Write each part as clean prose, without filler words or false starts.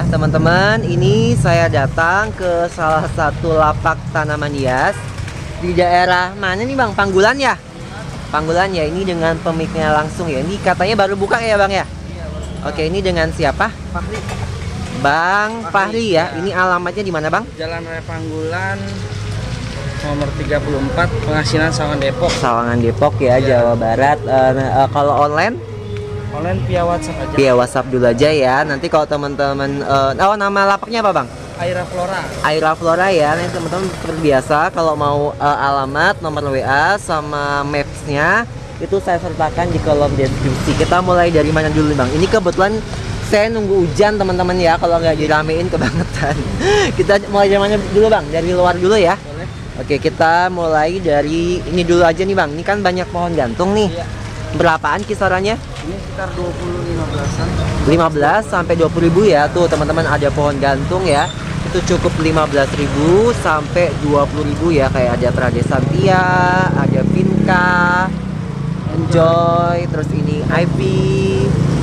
teman-teman, ini saya datang ke salah satu lapak tanaman hias di daerah mana nih Bang? Panggulan ya? Panggulan ya, ini dengan pemiliknya langsung ya. Ini katanya baru buka ya Bang ya? Oke, ini dengan siapa? Fahri. Bang Fahri ya. Ini alamatnya di mana Bang? Jalan Raya Panggulan nomor 34, Pengasinan Sawangan Depok. Sawangan Depok ya, Jawa Barat. Kalau online? Online via WhatsApp aja. Via WhatsApp dulu aja ya. Nanti kalau teman-teman nama lapaknya apa Bang? Aira Flora. Aira Flora ya. Nanti teman-teman seperti biasa kalau mau alamat, nomor WA sama mapsnya itu saya sertakan di kolom deskripsi. Kita mulai dari mana dulu Bang? Ini kebetulan saya nunggu hujan teman-teman ya, kalau nggak diramein kebangetan. Kita mulai dari mana dulu Bang? Dari luar dulu ya. Boleh. Oke, kita mulai dari ini dulu aja nih Bang. Ini kan banyak pohon gantung nih. Iya. Berapaan kisarannya? Ini sekitar 20-15an. 15 sampai 20 ribu ya. Tuh teman-teman ada pohon gantung ya. Itu cukup 15.000 sampai 20.000 ya. Kayak ada Pradesantia, ada Vinca, Enjoy, terus ini Ivy,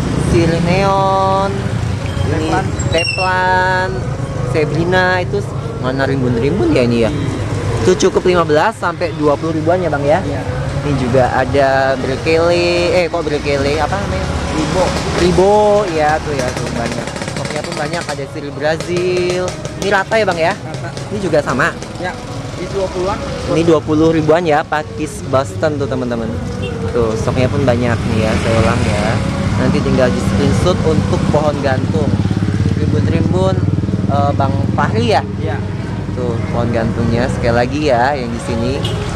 Neon, ini Teplan, Sabrina. Itu mana rimbun-rimbun ya ini ya. Itu cukup 15 sampai 20 ribuan ya Bang ya. Iya. Ini juga ada berkele, apa namanya? Ribo ya, tuh ya, tuh banyak. Stoknya pun banyak, ada siri Brazil. Ini rata ya Bang ya? Rata. Ini juga sama. Ya, di 20-an. Ini 20 ribuan ya, pakis Boston tuh teman-teman. Tuh, stoknya pun banyak nih ya, saya ulang ya. Nanti tinggal di screenshot untuk pohon gantung. Rimbun-rimbun Bang Fahri ya? Iya. Tuh, pohon gantungnya sekali lagi ya yang di sini.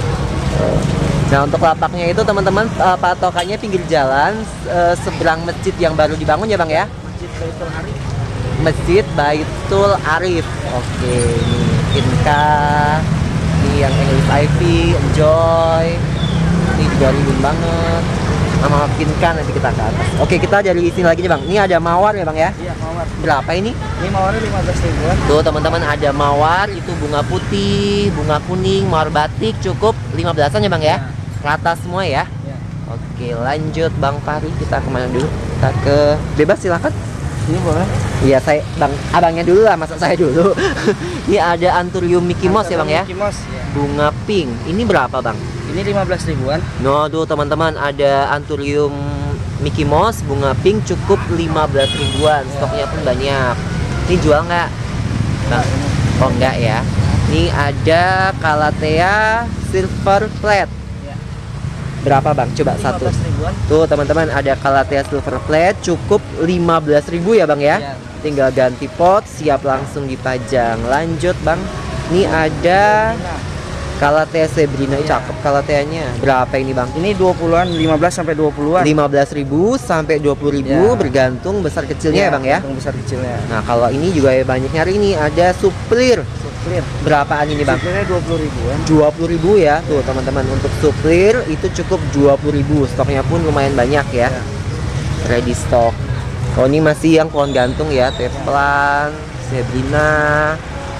Nah, untuk lapaknya itu teman-teman patokannya pinggir jalan seberang masjid yang baru dibangun ya Bang ya? Masjid Baitul Arif. Masjid Baitul Arif. Oke, ini Vinca, ini yang English Ivy, Enjoy. Ini juga rimbun banget. Sama Vinca nanti kita ke atas. Oke, kita dari sini lagi nih Bang. Ini ada mawar ya Bang ya? Iya, mawar. Berapa ini? Ini mawarnya 15 ribuan. Tuh teman-teman ada mawar, itu bunga putih, bunga kuning, mawar batik cukup 15-an ya Bang ya? Rata semua ya? Ya. Oke, lanjut Bang Fahri, kita kemana dulu? Kita ke bebas silakan. Ini boleh. Iya, saya Bang, abangnya dulu lah, masa saya dulu. Ini ada Anthurium Mickey Mouse ya Bang ya? Mickey Mouse, ya. Bunga pink. Ini berapa Bang? Ini 15 ribuan. No, tuh teman-teman ada Anthurium Mickey Mouse bunga pink cukup 15 ribuan. Stoknya pun banyak. Ini jual nggak? Bang? Oh enggak ya. Ini ada Calathea Silver Flat. Berapa Bang? Coba satu. 15 ribuan. Tuh teman-teman ada Calathea Silver Flat cukup 15.000 ya Bang ya. Iya. Tinggal ganti pot, siap langsung dipajang. Lanjut Bang. Ini ada Calathea Sabrina. Cakep Calatheanya. Berapa ini Bang? Ini 20-an, 15 sampai 20-an. 15.000 sampai 20.000 Ya. bergantung besar kecilnya ya Bang ya. Bergantung besar kecilnya. Nah, kalau ini juga ya banyak nyari ini ada suplir. Suplir. Berapaan ini Bang? Suplirnya 20 ribuan. 20.000 ya. Tuh teman-teman untuk suplir itu cukup 20.000. Stoknya pun lumayan banyak ya. Ready stock. Oh, ini masih yang pohon gantung ya. Teplan, Sabrina,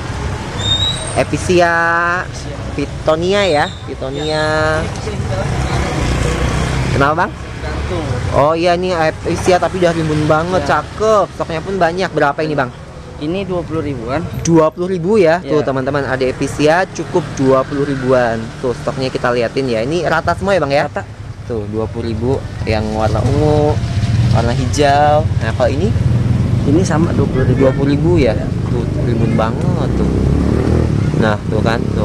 Epicea, Pitonia ya. Pitonia. Kenapa Bang? Gantung. Oh iya, nih Epicea tapi udah rimbun banget, cakep. Stoknya pun banyak. Berapa ini Bang? Ini 20 ribuan. 20.000 ya. Tuh Iya. teman-teman ada Epicea cukup 20 ribuan. Tuh stoknya kita liatin ya. Ini rata semua ya Bang ya? Rata. Tuh 20.000 yang warna ungu, warna hijau. Nah kalau ini Ini sama 20 ribuan. 20.000 ya. Tuh rimbun banget tuh. Nah tuh kan tuh.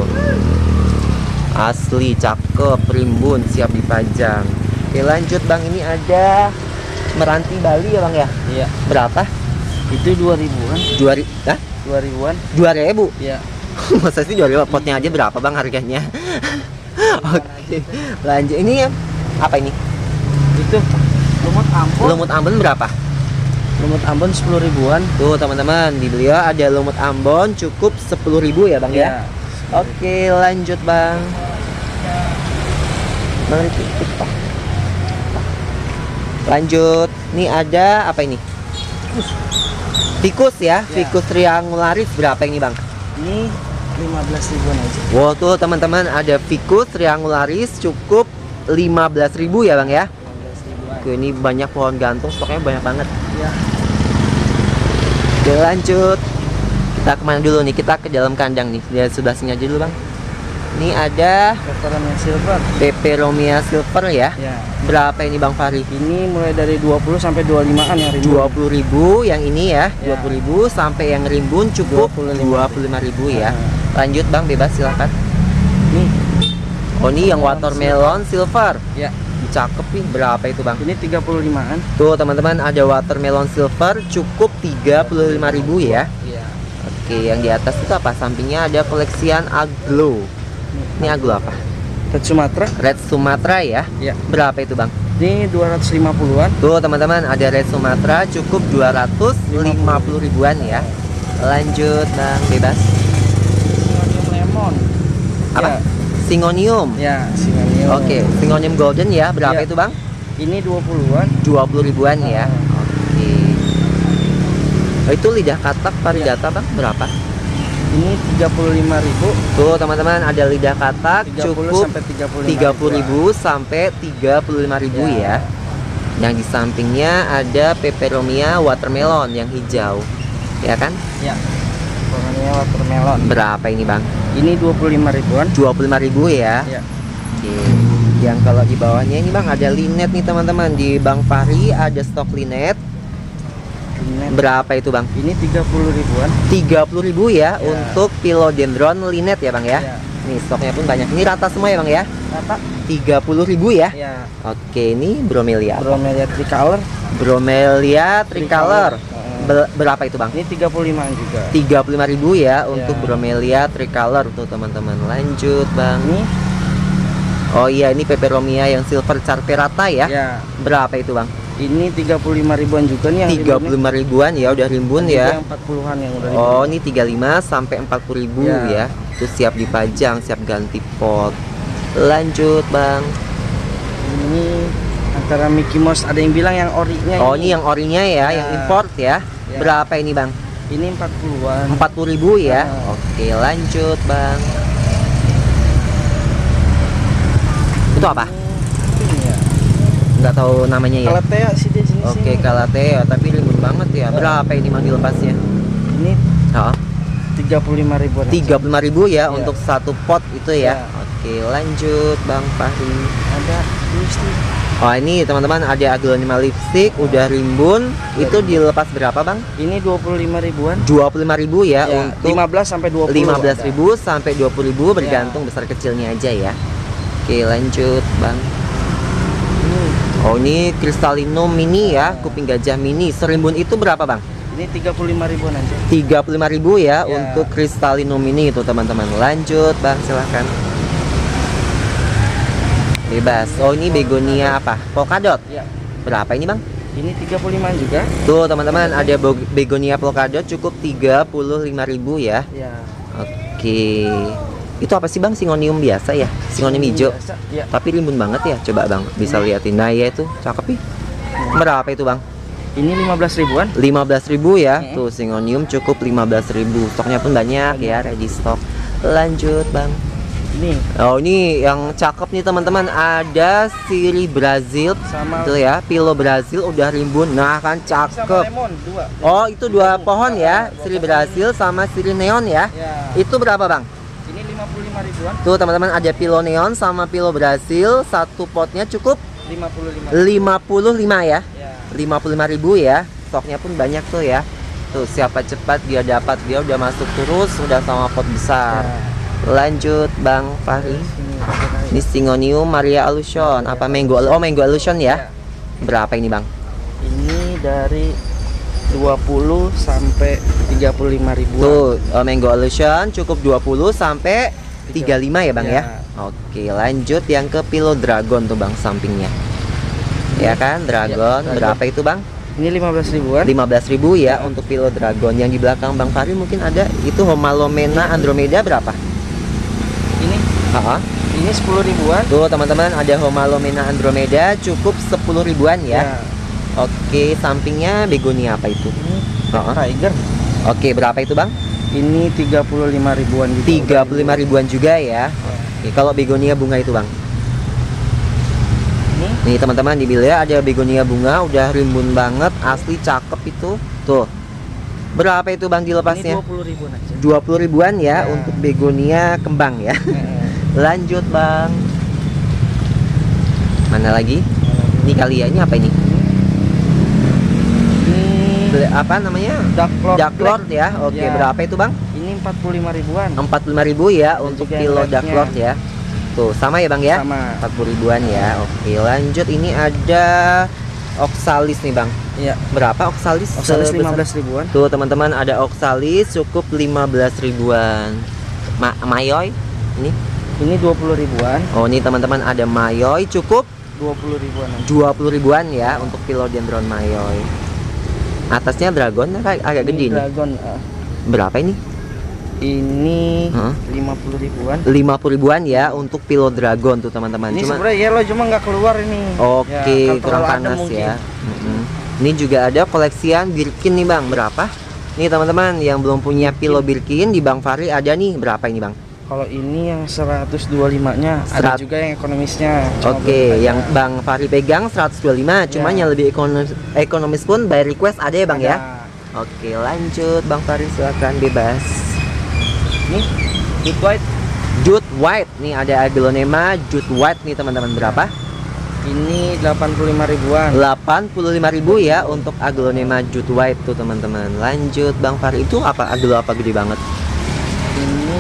Asli cakep, rimbun, siap dipajang. Oke lanjut Bang, ini ada Meranti Bali ya Bang ya? Iya. Berapa? Itu 2 ribuan. 2 ribuan. 2.000? Iya. Masa sih 2.000? Potnya aja berapa Bang harganya? Oke, lanjut. Ini ya, apa ini? Itu lumut Ambon. Lumut Ambon berapa? Lumut Ambon 10 ribuan. Tuh teman-teman, di beliau ada lumut Ambon cukup 10.000 ya Bang ya? Oke, lanjut Bang. Bang TikTok. Lanjut. Ini ada apa ini? Ficus ya, Ficus triangularis berapa ini Bang? Ini 15 ribuan aja. Wow tuh teman-teman ada Ficus triangularis cukup 15.000 ya Bang ya? 15 ribuan. 15 ribuan. Oke, ini lumut Ambon. Oke, ini banyak pohon gantung, stoknya banyak banget. Ya. Ini ada lumut Ambon, cukup 15.000 ya Bang ya? 15.000 ya. Tuh teman-teman ada Ficus triangularis cukup 15.000 ya Bang ya? Ini banyak pohon gantung, stoknya banyak banget. Ya. Oke, lanjut. Kita kemana dulu nih? Kita ke dalam kandang nih. Lihat sebelah sini aja dulu bang. Ini ada Peperomia silver. peperomia silver ya. Ya. Berapa ini bang Fahri? Ini mulai dari 20 sampai 25-an yang ribu. 20.000 yang ini ya, Ya. 20.000 sampai yang rimbun cukup 25.000 ya. Lanjut bang, bebas silahkan. Nih, Oh ini yang watermelon silver. ya. Cakep nih, berapa itu bang? Ini 35-an. Tuh teman-teman, ada watermelon silver cukup 35.000 ya. Iya. Oke, yang di atas itu apa? Sampingnya ada koleksian aglo. Ini aglo apa? Red Sumatera. Red Sumatera ya. Ya. Berapa itu bang? Ini 250-an. Tuh teman-teman, ada Red Sumatera cukup 250 ribuan ya. Lanjut bang, bebas. Singonium lemon. Apa? Singonium. Ya, singonium. Oke, Singonium golden ya. Berapa Ya. itu bang? Ini 20-an. 20 ribuan ya. Oke. Oh, itu lidah katak varigata bang, berapa? Ini 35.000. Tuh teman-teman, ada lidah katak 30 cukup sampai 30.000 sampai 35.000 ya. Yang di sampingnya ada peperomia watermelon yang hijau. Ya kan? Ya. Peperomia watermelon. Berapa ini bang? Ini 25 ribuan. 25.000 ya. Ya. Oke. Yang kalau di bawahnya ini bang ada linet nih teman-teman. Di Bang Fahri ada stok linet. Ini, Berapa itu bang? ini 30 ribuan. 30.000 ya, Ya. untuk philodendron linet ya bang ya. Ya. Nih stoknya pun banyak. Ini rata semua ya bang ya. Rata. 30.000 ya. Ya. Oke, ini bromelia. Bromelia tricolor. Bromelia tricolor. Tricolor. Berapa itu bang? Ini 35-an juga. 35.000 ya untuk Ya. bromelia tricolor tuh teman-teman. Lanjut bang. Ini Oh iya, ini peperomia yang silver carperata ya. ya. Berapa itu bang? Ini 35 ribuan juga nih yang 35 ribuan ya, udah rimbun ya. Yang 40-an yang udah Oh, rimbun. ini 35 sampai 40.000 ya. Ya. Itu siap dipajang, siap ganti pot. Lanjut bang. Ini antara Mickey Mouse, ada yang bilang yang orinya. Oh, ini yang orinya ya, Ya. yang import ya. Ya. Berapa ini bang? Ini 40-an. 40.000 ya. Ya. Oke, lanjut bang. Itu apa? Ini ya. Nggak tahu namanya ya. Kalatea sih di sini. Oke, sini. Kalatea, tapi rimbun banget ya. Berapa ini bang dilepasnya? Ini Oh, 35 ribuan. 35.000 ya Ya. untuk satu pot itu ya. Ya. Oke, lanjut bang Fahri. Ada lipstick. Oh ini teman-teman ada aglonema lipstick udah rimbun. Itu dilepas berapa bang? Ini 25 ribuan. 25.000 ya, Ya, untuk 15 sampai 20. 15.000 sampai 20.000 bergantung besar kecilnya aja ya. Oke, lanjut bang. Oh ini Kristalino mini ya, kuping gajah mini. Serimbun itu berapa bang? Ini 35 ribuan aja. 35.000 ya, Ya. untuk Kristalino mini itu teman-teman. Lanjut bang, silahkan. Bebas. Oh ini begonia apa? Polkadot. Ya. Berapa ini bang? Ini 35 juga. Tuh teman-teman, ada begonia polkadot cukup 35.000 ya. Ya. Oke. Itu apa sih bang? Singonium biasa ya? Singonium hijau. Biasa. Ya. Tapi rimbun banget ya. Coba bang, bisa liatin. Nah ya itu, cakep nih. Berapa itu bang? Ini 15 ribuan. 15.000 ya. Hmm. Tuh singonium cukup 15.000. Stoknya pun banyak ya, ready stock. Lanjut bang. Ini Oh ini yang cakep nih teman-teman, ada siri Brazil sama itu ya, pilo Brazil udah rimbun. Nah kan sama cakep. lemon dua. Oh itu dua pohon ya, siri Brazil sama siri neon ya. Ya. Itu berapa bang? Ini 55 ribuan. Tuh teman-teman, ada pilo neon sama pilo Brazil, satu potnya cukup 55. 55 ya. Ya. 55.000 ya. Stoknya pun banyak tuh ya. Tuh siapa cepat dia dapat, dia udah masuk terus, udah sama pot besar. Ya. Lanjut bang Fahri. Ini Singonium Maria Illusion apa Mango? Oh Mango Illusion ya. Berapa ini bang? Ini dari 20 sampai 35 ribuan. Tuh Mango Illusion cukup 20 sampai 35 ya bang ya. Ya. Oke, lanjut yang ke Pilo Dragon tuh bang sampingnya. Ya kan, Dragon. Ya, Berapa itu bang? Ini 15 ribuan. 15.000 ya untuk Pilo Dragon. Yang di belakang bang Fahri mungkin ada itu Homalomena Andromeda berapa? Ini Ah, ini 10 ribuan. tuh teman-teman ada Homalomena Andromeda cukup 10 ribuan ya. Oke, sampingnya begonia apa itu? Ini Ah, Tiger. Oke, berapa itu bang? Ini 35 ribuan juga. 35 ribuan juga ya. Oke, kalau begonia bunga itu bang? Ini Nih teman-teman di Bilia ada begonia bunga udah rimbun banget, asli cakep itu. Tuh. Berapa itu Bang dilepasnya? Ini 20 ribuan aja. 20 ribuan ya, Ya. untuk begonia kembang ya. Lanjut Bang. Mana lagi? Ini kali ya, ini apa ini? Ini Apa namanya? Dark Lord Dark Lord Black. ya. Oke, Ya. berapa itu Bang? Ini 45 ribuan. 45.000 ya Ada untuk juga kilo yang Dark rednya. Lord ya. Tuh, sama ya Bang ya? Sama. 40 ribuan ya. Oke, lanjut ini ada oxalis nih Bang. Iya. Berapa oxalis? Oxalis Sebesar- 15 ribuan. Tuh teman-teman, ada oxalis cukup 15 ribuan. Mayoy ini. Ini 20 ribuan. Oh, ini teman-teman ada mayoy cukup 20 ribuan. 20 ribuan ya untuk philodendron mayoy. Atasnya dragon agak gede nih. Dragon. Berapa ini? Ini Hah? 50 ribuan. 50 ribuan ya untuk philodendron tuh teman-teman. Ini Cuma sebenarnya yellow cuma nggak keluar ini. oke, Ya, kan kurang terlalu adem panas mungkin. ya. Ini juga ada koleksian Birkin nih Bang. Berapa? Nih teman-teman yang belum punya philo Birkin di Bang Fahri ada nih. Berapa ini Bang? Kalau ini yang 125-nya, ada Serat- juga yang ekonomisnya. Cuma Oke, belum yang ada. Bang Fahri pegang 125, cuman Ya. yang lebih ekonomis pun by request ada ya Bang ya. Ada. Oke, lanjut Bang Fahri silakan bebas. Nih, Big White. Jute White nih, ada aglonema Jute White nih teman-teman. Berapa? Ini 85 ribuan. 85.000 ya untuk aglonema Jute White tuh teman-teman. Lanjut Bang Fahri, itu apa aglo apa gede banget? Ini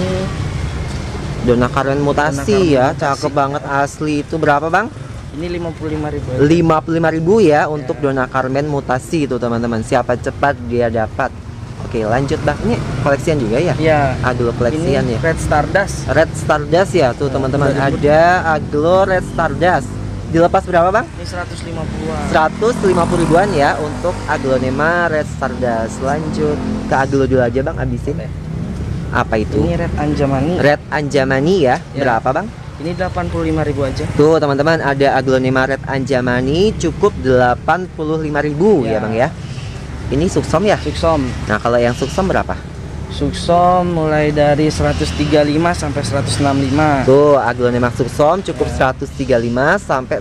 Donakaren mutasi Donakaren ya, mutasi. cakep banget asli. Itu berapa Bang? ini 55 ribuan. 55.000 ya untuk Donakarmen mutasi itu teman-teman. Siapa cepat dia dapat. Oke, lanjut Bang. Ini koleksian juga ya? Ya. Aglo koleksian Ini ya. Red Stardust. Red Stardust ya tuh teman-teman. udah disebut. Ada aglo Red Stardust. Dilepas berapa Bang? Ini 150-an. 150 ribuan ya untuk aglonema Red Stardust. Lanjut ke aglo dulu aja Bang, abisin. Apa itu? Ini Red Anjamani. Red Anjamani ya. Ya. Berapa Bang? Ini 85.000 aja. Tuh teman-teman, ada aglonema Red Anjamani cukup 85.000 ya Ya. Bang ya. Ini suksom ya. Suksom. Nah, kalau yang suksom berapa? Suksom mulai dari 135 sampai 165. Tuh, aglonema suksom cukup 135 sampai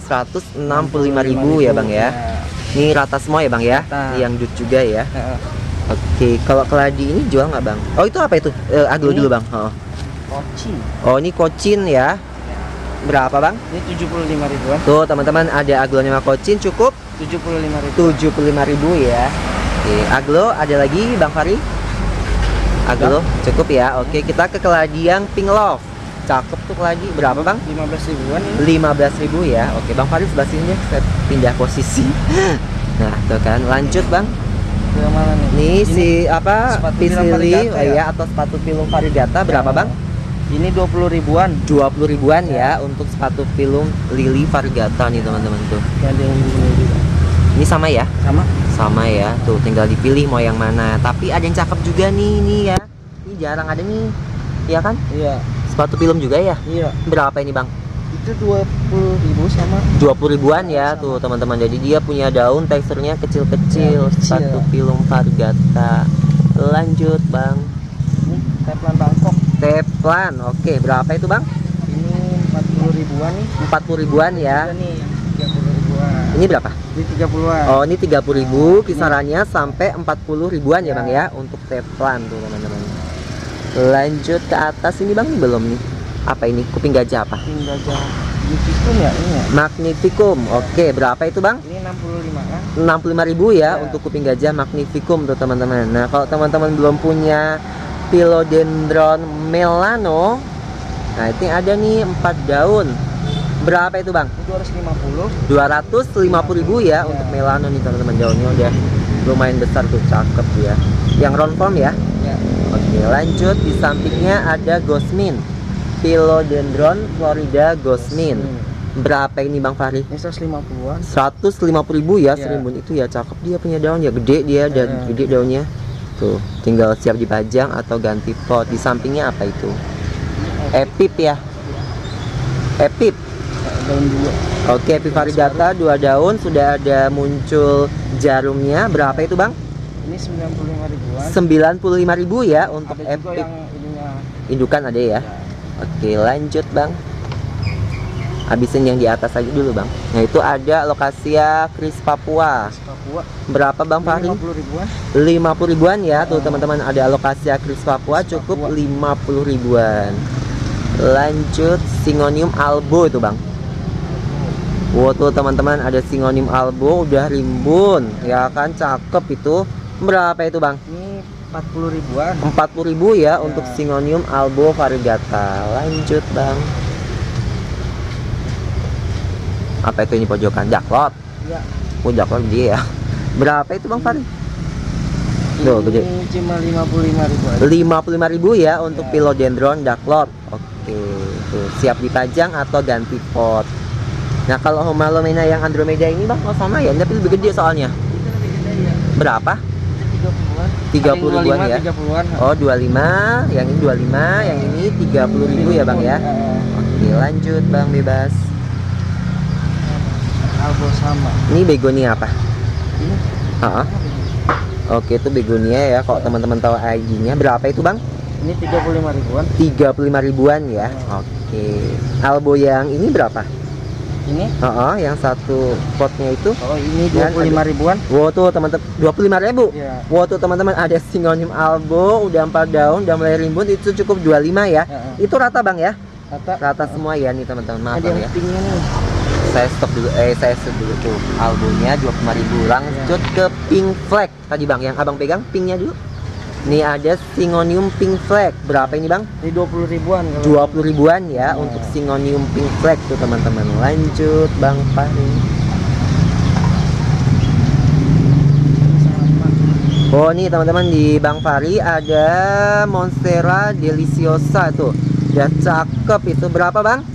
165.000 ya Bang ya. Ini rata semua ya Bang ya. Rata. Ini yang jut juga ya. Ya. Oke, kalau keladi ini jual nggak Bang? Oh, itu apa itu? Aglo Ini. dulu Bang. Koci. Oh, ini kocin ya. Berapa Bang? Ini 75 ribuan. Tuh teman-teman, ada aglonema kocin cukup 75 ribu. 75.000 ya. Oke, aglo ada lagi Bang Fahri? Aglo cukup ya. Oke, kita ke keladi yang Pink Love. Cakep tuh keladi. Berapa Bang? 15 ribuan ini. 15.000 ya. Oke, Bang Fahri sebelah sini deh. Saya pindah posisi. Nah, tuh kan. Lanjut Bang. Yang mana nih? Nih Ini si apa? sepatu Pisili film varigata ya? ya atau sepatu film varigata berapa Bang? Ini 20 ribuan. 20 ribuan ya untuk sepatu film Lily varigata nih teman-teman tuh. Ada yang ini juga. Ini sama ya? Sama? Sama ya. Tuh tinggal dipilih mau yang mana. Tapi ada yang cakep juga nih ya. Ini jarang ada nih. Iya kan? Iya. Sepatu film juga ya. Iya. Berapa ini Bang? Itu 20.000 sama. 20 ribuan ya Sama. tuh teman-teman. Jadi dia punya daun teksturnya kecil-kecil. Ya, kecil. Sepatu film varigata. Lanjut Bang. Ini Teflon Bangkok. Teflon. Oke, berapa itu Bang? Ini 40 ribuan nih. 40 ribuan ya. Ada nih yang 30 ribuan. Ini berapa? Ini 30-an. Oh, ini 30.000 kisarannya sampai 40 ribuan ya Bang ya untuk Teflon tuh teman-teman. Lanjut ke atas ini Bang, belum nih. Apa ini? Kuping gajah apa? Tinggal jalan. Magnificum ya ini ya. Magnificum. Oke, berapa itu Bang? Ini 65 kan. 65.000 ya Ya. untuk kuping gajah Magnificum tuh teman-teman. Nah, kalau teman-teman belum punya philodendron melano, nah ini ada nih 4 daun. Berapa itu Bang? Ini 250. 250.000 ya untuk melano nih teman-teman. Daunnya udah lumayan besar tuh, cakep ya. Yang round form ya. Ya. Oke, lanjut di sampingnya ada Gosmin. Philodendron Florida Gosmin. Berapa ini Bang Fahri? Ini 150-an. 150.000 ya, Ya. serimbun itu ya, cakep dia punya daun ya, gede dia dan gede daunnya. Tuh, tinggal siap dipajang atau ganti pot. Di sampingnya apa itu? Epip ya. Epip. Daun 2. Oke, Epip varigata 2 daun, sudah ada muncul jarumnya. Berapa itu Bang? Ini 95 ribuan. 95.000 ya untuk Ada juga Epip. yang ininya. Indukan ada ya. Oke, lanjut Bang. Habisin yang di atas aja dulu bang. Nah itu ada Lokasia Kris Papua. Papua. Berapa bang Fahri? 50 ribuan. 50 ribuan ya tuh teman-teman, ada Lokasia Kris Papua cukup 50 ribuan. Lanjut Syngonium albo itu bang. Wow tuh teman-teman, ada Syngonium albo udah rimbun ya kan, cakep itu. Berapa itu bang? Ini 40 ribuan. 40 ribu ya untuk Syngonium albo variegata. Lanjut bang. Apa itu ini pojokan? Jaklot. Ya. Oh jaklot dia ya. Berapa itu bang Fahri? Tuh gede. Ini cuma 55 ribu aja. 55 ribu ya untuk Philodendron Jaklot. Oke, tuh siap dipajang atau ganti pot. Nah kalau Homalomena yang Andromeda ini bang, oh sama ya, tapi lebih gede soalnya. Itu lebih gede ya. Berapa? 30 ribuan ya. 30-an. Oh 25, yang ini 25, yang ini 30 ribu ya bang ya. Oke lanjut bang, bebas. Albo sama. Ini begonia apa? Ini. Oke itu begonia ya. Kalau teman-teman tahu ID-nya berapa itu bang? Ini 35 ribuan. 35 ribuan ya. Oke. Albo yang ini berapa? Ini? Yang satu potnya itu. Oh ini 25 ribuan. Wow tuh teman-teman, 25 ribu. Ya. Wow tuh teman-teman, ada Syngonium albo udah 4 daun, udah mulai rimbun, itu cukup 25 ya. Itu rata bang ya? Rata semua ya nih teman-teman. Maaf bang ya. Nih. Saya stop dulu, saya set dulu tuh. Albonya 25 ribu. Lanjut ke pink flag tadi bang, yang abang pegang pinknya dulu. Ini ada Syngonium pink flag. Berapa ini bang? Ini 20 ribuan. 20 ribuan ya untuk Syngonium pink flag tuh teman-teman. Lanjut bang Fahri. Oh nih teman-teman, di bang Fahri ada Monstera deliciosa tuh. Udah cakep itu. Berapa bang?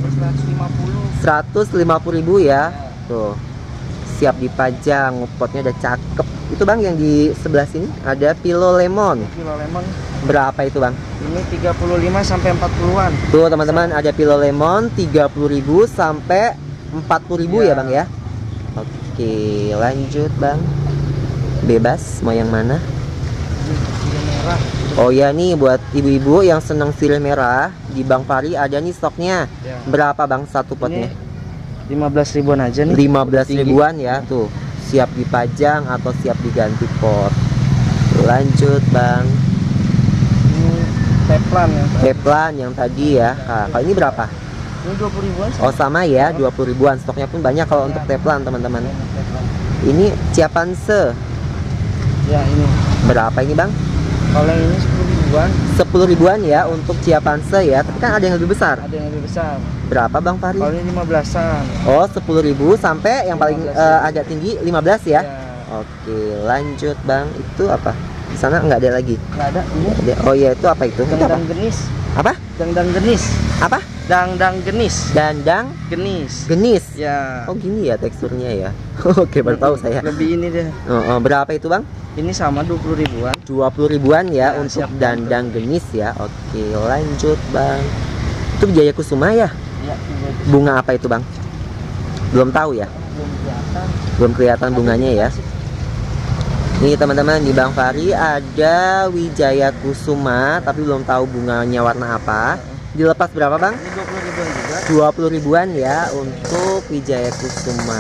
150 ribu ya. Tuh siap dipajang, potnya udah cakep. Itu bang yang di sebelah sini ada Philolemon. Berapa itu bang? Ini 35 sampai 40-an. Tuh teman-teman, ada Philolemon 30 ribu sampai 40 ribu ya bang ya. Oke lanjut bang, bebas mau yang mana? Merah. Oh ya nih buat ibu-ibu yang senang sirih merah, di bang Fahri ada nih stoknya. Berapa bang satu potnya? 15 ribuan aja nih. 15 ribuan ya tuh, siap dipajang atau siap diganti pot. Lanjut bang. Ini teplan ya. Teplan yang tadi ya. Nah, kalau ini berapa? Ini 20 ribuan. Oh sama ya, 20 ribuan. Stoknya pun banyak kalau untuk teplan teman-teman. Ini Chiapanse. Ya ini. Berapa ini bang? Kalau yang ini 10 ribuan. 10 ribuan ya untuk Chiapanse ya. Tapi kan ada yang lebih besar. Ada yang lebih besar. Berapa bang Fahri? Kalau ini 15-an. Oh 10 ribu sampai yang paling agak tinggi 15 ya. Oke lanjut bang. Itu apa? Di sana nggak ada lagi. Nggak ada. Ini. Oh iya itu apa itu? Dangdang genis. Apa? Dangdang genis. Apa? Dangdang genis. Dandang Genis. genis. Ya. Oh gini ya teksturnya ya. Oke baru tahu saya. Lebih ini deh. Berapa itu bang? Ini sama 20 ribuan. 20 ribuan ya, Ya, untuk siap, dandang genis ya. Oke lanjut bang. Itu Wijaya Kusuma ya? Ya, Bunga apa itu bang? Belum tahu ya? belum kelihatan. Belum kelihatan bunganya ya. Nih teman-teman, di bang Fahri ada Wijaya Kusuma, tapi belum tahu bunganya warna apa. Dilepas berapa bang? Ini 20 ribuan juga. 20 ribuan ya untuk Wijaya Kusuma.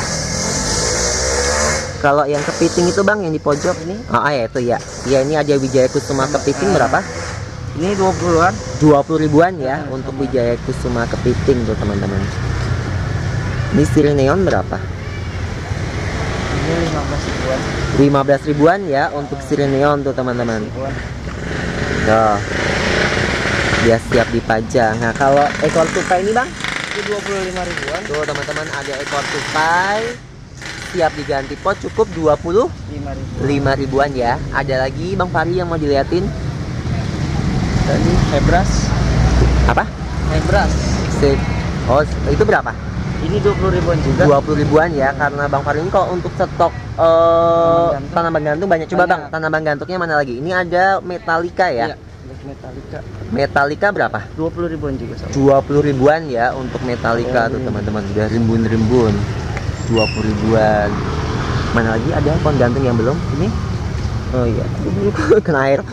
Kalau yang kepiting itu bang, yang di pojok ini? Oh ya itu ya. Ya ini ada Wijaya Kusuma kepiting berapa? Ini 20-an. 20 ribuan ya untuk Wijaya Kusuma kepiting tuh teman-teman. Ini Sirineon berapa? Ini 15 ribuan. 15 ribuan ya untuk Sirineon tuh teman-teman. Tuh. Dia siap dipajang. Nah kalau ekor tupai ini bang? Ini 25 ribuan. Tuh teman-teman, ada ekor tupai siap diganti pot, cukup 25 ribuan ya. Ada lagi bang Fahri yang mau diliatin? Tadi Hebras. Apa? Hebras. Oh itu berapa? Ini 20 ribuan juga. 20 ribuan ya, karena bang Fahri ini kalau untuk stok tanaman gantung banyak. Coba bang, tanaman gantungnya mana lagi? Ini ada Metallica ya? Iya, Metallica. Metallica berapa? 20 ribuan juga sama. 20 ribuan ya untuk Metallica tuh teman-teman. Udah rimbun-rimbun. 20 ribuan. Mana lagi ada pohon gantung yang belum? Ini? Oh iya. Kena air.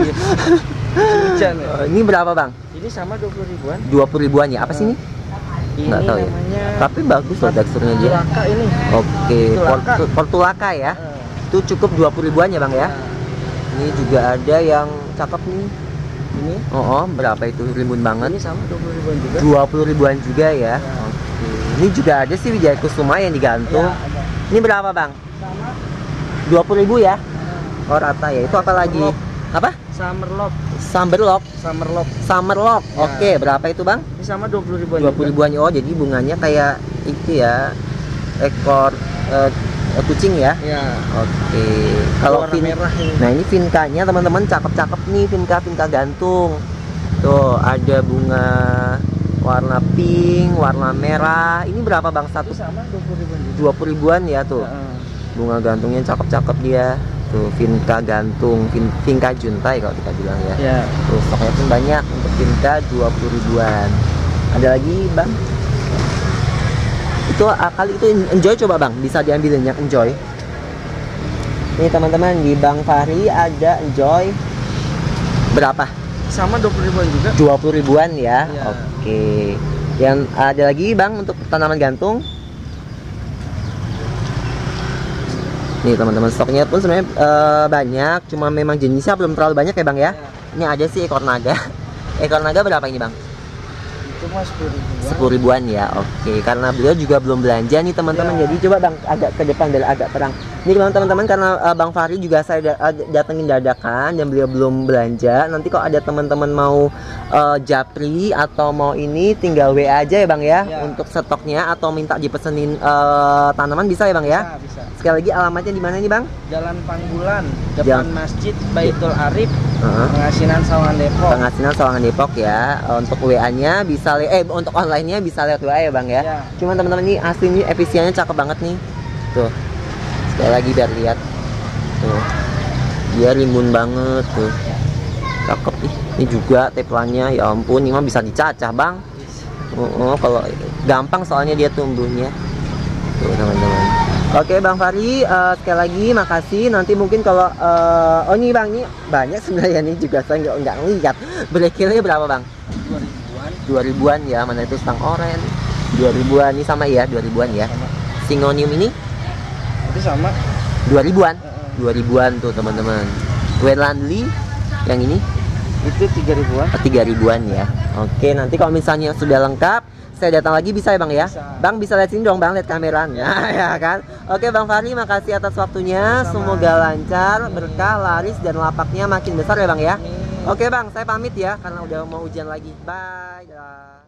Hujan ya? Ini berapa bang? Ini sama 20 ribuan. 20 ribuan ya. Apa sih ini? Ini Nggak tahu ya. namanya Tapi bagus loh teksturnya dia. Portulaka ini. Oke, Portulaka. Portulaka ya. Itu cukup 20 ribuan ya Bang ya. Ini juga ada yang cakep nih. Ini. Oh, berapa itu? Rimbun banget. Ini sama 20 ribuan juga. 20 ribuan juga ya. Oke. Ini juga ada sih Wijaya Kusuma yang digantung. Ya, ada. Ini berapa Bang? Sama 20 ribu ya? Oh rata ya. Itu apa lagi? Apa? Summerlock. Summerlock. Summerlock. Summerlock. Ya. Oke, berapa itu Bang? Ini sama 20 ribuan. 20 ribuan. Oh, jadi bunganya kayak itu ya. Ekor kucing ya. Ya. Oke. Kalau Warna merah ini. Nah, ini Vinca-nya teman-teman cakep-cakep nih, Vinca gantung. Tuh, ada bunga warna pink, warna merah. Ini berapa Bang Itu satu? sama 20 ribuan juga. 20 ribuan ya tuh. Ya, Bunga gantungnya cakep-cakep dia. Tuh, Vinca gantung, Vinca juntai kalau kita bilang ya. ya. Tuh, stoknya pun banyak untuk Vinca 20 ribuan. Ada lagi Bang? Itu kali itu Enjoy coba Bang, bisa diambilin yang Enjoy. Ini teman-teman di Bang Fahri ada Enjoy. Berapa? Sama 20 ribuan juga. 20 ribuan ya. Ya. Oke. Yang ada lagi Bang untuk tanaman gantung. Nih teman-teman, stoknya pun sebenarnya banyak, cuma memang jenisnya belum terlalu banyak ya Bang ya. Ini ada sih ekor naga. Ekor naga berapa ini Bang? Itu mah 10 ribuan. 10 ribuan ya. Oke, karena beliau juga belum belanja nih teman-teman. Ya. Jadi coba Bang agak ke depan biar agak terang. Ini teman-teman karena Bang Fahri juga saya datengin dadakan dan beliau belum belanja. Nanti kalau ada teman-teman mau japri atau mau ini tinggal WA aja ya Bang ya, Ya. untuk stoknya atau minta dipesenin tanaman bisa ya Bang ya. Nah, bisa. Sekali lagi alamatnya di mana nih Bang? Jalan Panggulan, depan Jalan- Masjid Baitul Arif, Heeh. Pengasinan Sawangan Depok. Pengasinan Sawangan Depok ya. Untuk WA-nya bisa untuk online-nya bisa lewat WA ya Bang ya. Ya. Cuman teman-teman ini asli nih efisiennya cakep banget nih. Tuh. Sekali lagi biar lihat. Tuh. Dia rimbun banget tuh. Cakep nih. Ini juga teplannya ya ampun, ini mah bisa dicacah, Bang. Kalau gampang soalnya dia tumbuhnya. Tuh, teman-teman. Oke Bang Fahri, sekali lagi makasih. Nanti mungkin kalau oh ini Bang, ini banyak sebenarnya nih juga saya nggak lihat. Berkilnya berapa Bang? 2 ribuan. 2 ribuan ya, mana itu stang oren 2 ribuan, ini sama ya 2 ribuan ya. Sama. Singonium ini Itu sama. 2 ribuan. Heeh. 2 ribuan tuh teman-teman. Wetlandly yang ini Itu 3 ribuan. 3 ribuan ya. Oke, nanti kalau misalnya sudah lengkap saya datang lagi bisa ya Bang ya? Bisa. Bang bisa lihat sini dong Bang, lihat kameranya ya kan. Oke Bang Fahri, makasih atas waktunya. Sama. Semoga lancar, berkah, laris dan lapaknya makin besar ya Bang ya. Amin. Oke Bang, saya pamit ya karena udah mau ujian lagi. Bye. Dah.